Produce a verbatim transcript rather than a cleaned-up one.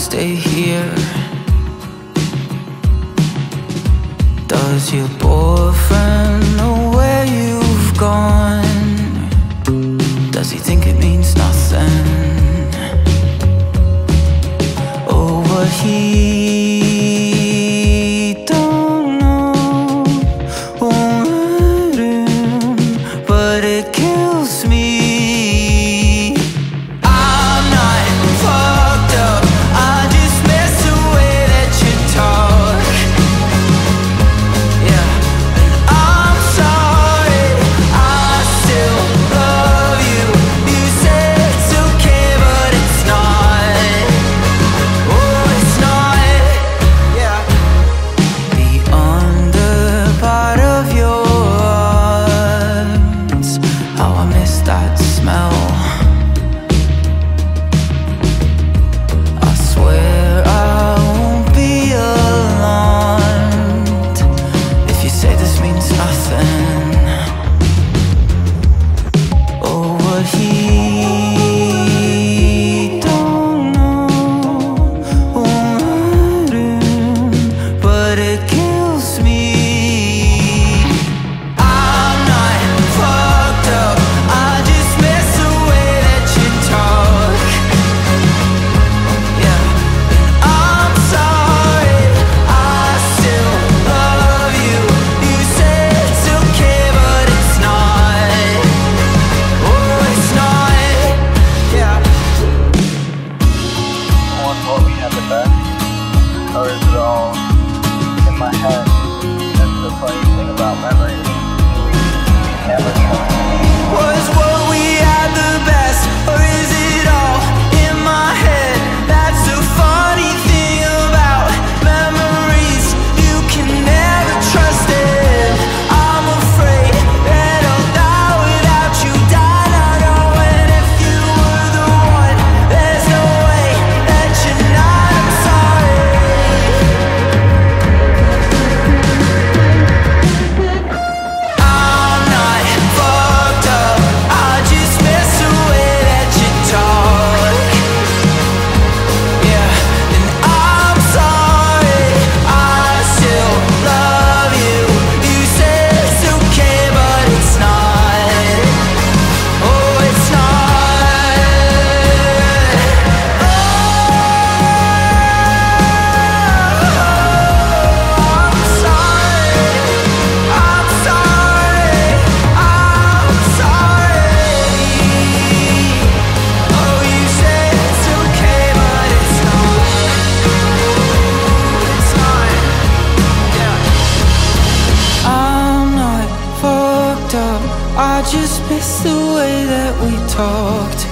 stay here? Does your boyfriend know where you've gone? Does he think it means nothing? Oh, but he don't know, won't let him, but it kills me. I'm not fucked up, I just miss the way that you talk. Yeah, and I'm sorry, I still love you. You say it's okay, but it's not. Oh, it's not. Yeah. The under part of your arms, how I miss that smell. I swear I won't be alarmed if you say this means nothing. Oh, what he don't know, won't let him, but it kills me. I'm not fucked up, I just miss the way that you talk. Yeah, and I'm sorry, I still love you. You say it's okay, but it's not. Oh, it's not. Yeah. On what we have the best, or is it all in my head? That's the funny thing about memory. We never trust. Was what we had the best, or is it all in my head? That's the funny thing about memories. You can never trust it. I'm afraid that I'll die without you, die not knowing if you were the one. There's no way that you're not. I'm sorry. I'm not fucked up, I just miss the way that you talk. Yeah, and I'm sorry, I still love you. You say it's okay, but it's not. Oh, it's not. Oh, I'm sorry, I'm sorry, I'm sorry. Oh, you say it's okay, but it's not. It's not. Yeah. I'm not fucked up, I just miss the way that we talked.